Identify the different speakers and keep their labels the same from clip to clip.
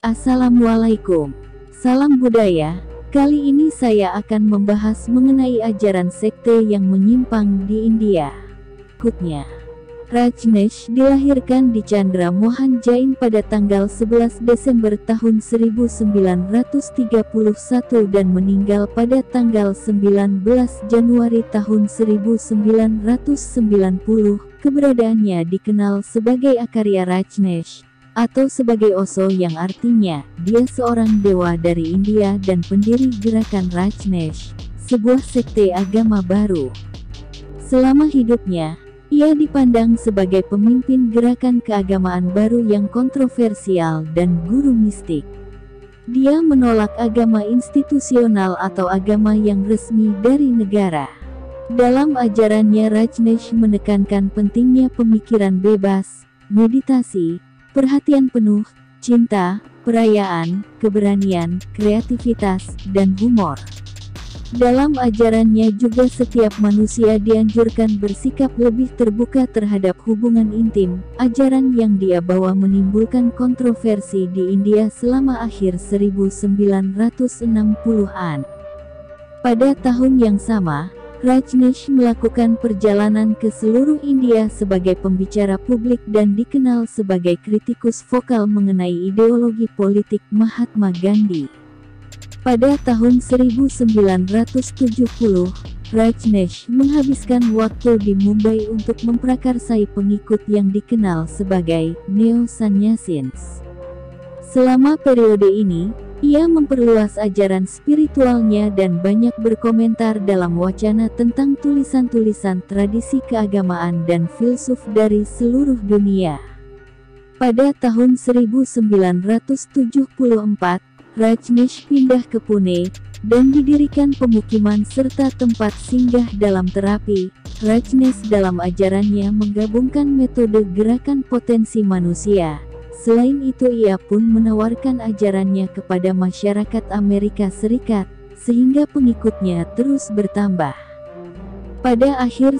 Speaker 1: Assalamualaikum. Salam budaya. Kali ini saya akan membahas mengenai ajaran sekte yang menyimpang di India. Berikutnya, Rajneesh dilahirkan di Chandra Mohan Jain pada tanggal 11 Desember tahun 1931 dan meninggal pada tanggal 19 Januari tahun 1990. Keberadaannya dikenal sebagai Akarya Rajneesh atau sebagai Osho, yang artinya dia seorang dewa dari India dan pendiri gerakan Rajneesh, sebuah sekte agama baru. Selama hidupnya, ia dipandang sebagai pemimpin gerakan keagamaan baru yang kontroversial dan guru mistik. Dia menolak agama institusional atau agama yang resmi dari negara. Dalam ajarannya, Rajneesh menekankan pentingnya pemikiran bebas, meditasi, perhatian penuh, cinta, perayaan, keberanian, kreativitas, dan humor. Dalam ajarannya juga setiap manusia dianjurkan bersikap lebih terbuka terhadap hubungan intim, ajaran yang dia bawa menimbulkan kontroversi di India selama akhir 1960-an. Pada tahun yang sama, Rajneesh melakukan perjalanan ke seluruh India sebagai pembicara publik dan dikenal sebagai kritikus vokal mengenai ideologi politik Mahatma Gandhi. Pada tahun 1970, Rajneesh menghabiskan waktu di Mumbai untuk memprakarsai pengikut yang dikenal sebagai Neo-Sannyasins. Selama periode ini, ia memperluas ajaran spiritualnya dan banyak berkomentar dalam wacana tentang tulisan-tulisan tradisi keagamaan dan filsuf dari seluruh dunia. Pada tahun 1974, Rajneesh pindah ke Pune dan didirikan pemukiman serta tempat singgah dalam terapi. Rajneesh dalam ajarannya menggabungkan metode gerakan potensi manusia. Selain itu, ia pun menawarkan ajarannya kepada masyarakat Amerika Serikat, sehingga pengikutnya terus bertambah. Pada akhir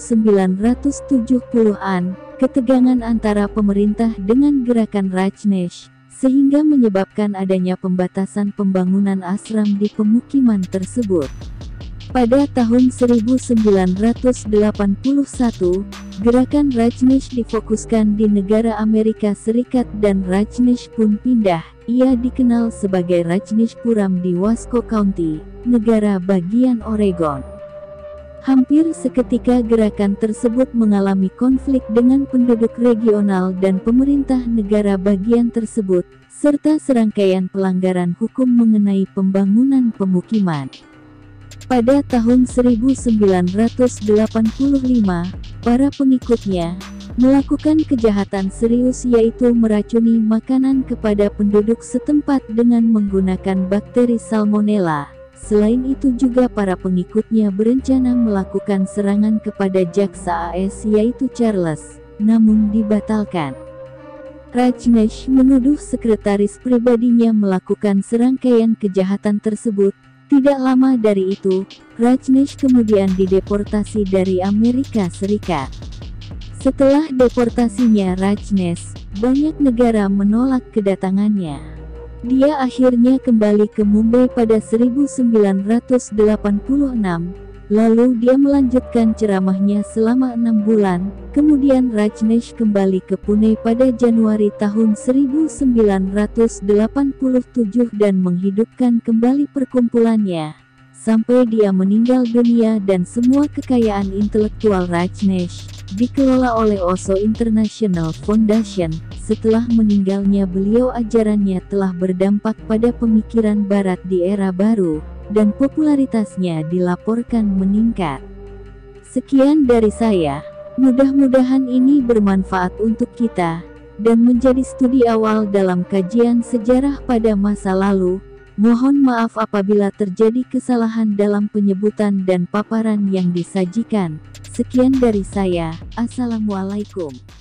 Speaker 1: 1970-an, ketegangan antara pemerintah dengan gerakan Rajneesh, sehingga menyebabkan adanya pembatasan pembangunan ashram di pemukiman tersebut. Pada tahun 1981, gerakan Rajneesh difokuskan di negara Amerika Serikat dan Rajneesh pun pindah. Ia dikenal sebagai Rajneeshpuram di Wasco County, negara bagian Oregon. Hampir seketika gerakan tersebut mengalami konflik dengan penduduk regional dan pemerintah negara bagian tersebut, serta serangkaian pelanggaran hukum mengenai pembangunan pemukiman. Pada tahun 1985, para pengikutnya melakukan kejahatan serius, yaitu meracuni makanan kepada penduduk setempat dengan menggunakan bakteri Salmonella. Selain itu juga para pengikutnya berencana melakukan serangan kepada jaksa AS, yaitu Charles, namun dibatalkan. Rajneesh menuduh sekretaris pribadinya melakukan serangkaian kejahatan tersebut. Tidak lama dari itu, Rajneesh kemudian dideportasi dari Amerika Serikat. Setelah deportasinya Rajneesh, banyak negara menolak kedatangannya. Dia akhirnya kembali ke Mumbai pada 1986, lalu dia melanjutkan ceramahnya selama 6 bulan. Kemudian Rajneesh kembali ke Pune pada Januari tahun 1987 dan menghidupkan kembali perkumpulannya, sampai dia meninggal dunia, dan semua kekayaan intelektual Rajneesh dikelola oleh Osho International Foundation. Setelah meninggalnya beliau, ajarannya telah berdampak pada pemikiran barat di era baru, dan popularitasnya dilaporkan meningkat. Sekian dari saya. Mudah-mudahan ini bermanfaat untuk kita, dan menjadi studi awal dalam kajian sejarah pada masa lalu. Mohon maaf apabila terjadi kesalahan dalam penyebutan dan paparan yang disajikan. Sekian dari saya. Assalamualaikum.